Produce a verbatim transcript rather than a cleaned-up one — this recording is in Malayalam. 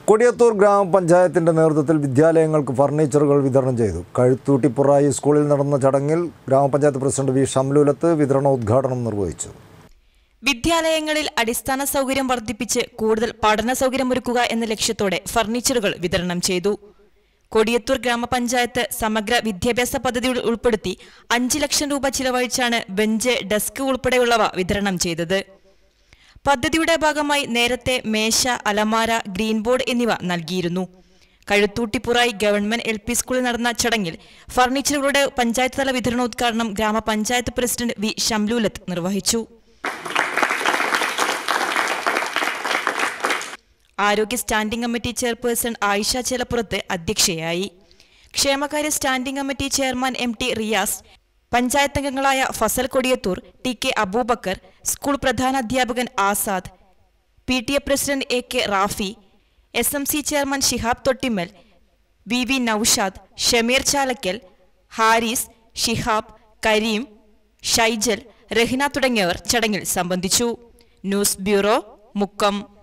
കൊടിയത്തൂർ ഗ്രാമപഞ്ചായത്തിന്റെ നേതൃത്വത്തിൽ വിദ്യാലയങ്ങൾക്ക് ഫർണിച്ചറുകൾ വിതരണം ചെയ്തു. കഴുത്തൂട്ടിപ്പുറായി സ്കൂളിൽ നടന്ന ചടങ്ങിൽ ഗ്രാമപഞ്ചായത്ത് പ്രസിഡന്റ് വി ഷംലൂലത്ത് വിതരണോദ്ഘാടനം നിർവഹിച്ചു. വിദ്യാലയങ്ങളിൽ അടിസ്ഥാന സൗകര്യം വർദ്ധിപ്പിച്ച് കൂടുതൽ പഠന സൗകര്യമൊരുക്കുക എന്ന ലക്ഷ്യത്തോടെ ഫർണിച്ചറുകൾ വിതരണം ചെയ്തു. കൊടിയത്തൂർ ഗ്രാമപഞ്ചായത്ത് സമഗ്ര വിദ്യാഭ്യാസ പദ്ധതിയിൽ ഉൾപ്പെടുത്തി അഞ്ച് ലക്ഷം രൂപ ചിലവഴിച്ചാണ് ബെഞ്ച്, ഡെസ്ക് ഉൾപ്പെടെയുള്ളവ വിതരണം ചെയ്തത്. പദ്ധതിയുടെ ഭാഗമായി നേരത്തെ മേശ, അലമാര, ഗ്രീൻ ബോർഡ് എന്നിവ നൽകിയിരുന്നു. കഴുത്തൂട്ടിപ്പുറായി ഗവൺമെന്റ് എൽ പി സ്കൂളിൽ നടന്ന ചടങ്ങിൽ ഫർണിച്ചറുകളുടെ പഞ്ചായത്ത് തല വിതരണോദ്ഘാടനം ഗ്രാമപഞ്ചായത്ത് പ്രസിഡന്റ് വി ഷംലൂലത്ത് നിർവഹിച്ചു. ആരോഗ്യ standing committee chairperson Ayisha Chelappurath അധ്യക്ഷയായി. ക്ഷേമകാര്യ standing committee chairman M T Riyas, panchayat അംഗങ്ങളായ Fasal Kodiyathur, T K Aboobacker, school പ്രധാനാധ്യാപകൻ Azad, P T A president A K Rafi, S M C chairman Shihab Thottimmal, V V Noushad, Shameer Chalakkal, Haris, Shihab, Kareem, Shaijal, Rahina തുടങ്ങിയവർ ചടങ്ങിൽ സംബന്ധിച്ചു. News bureau, Mukkam.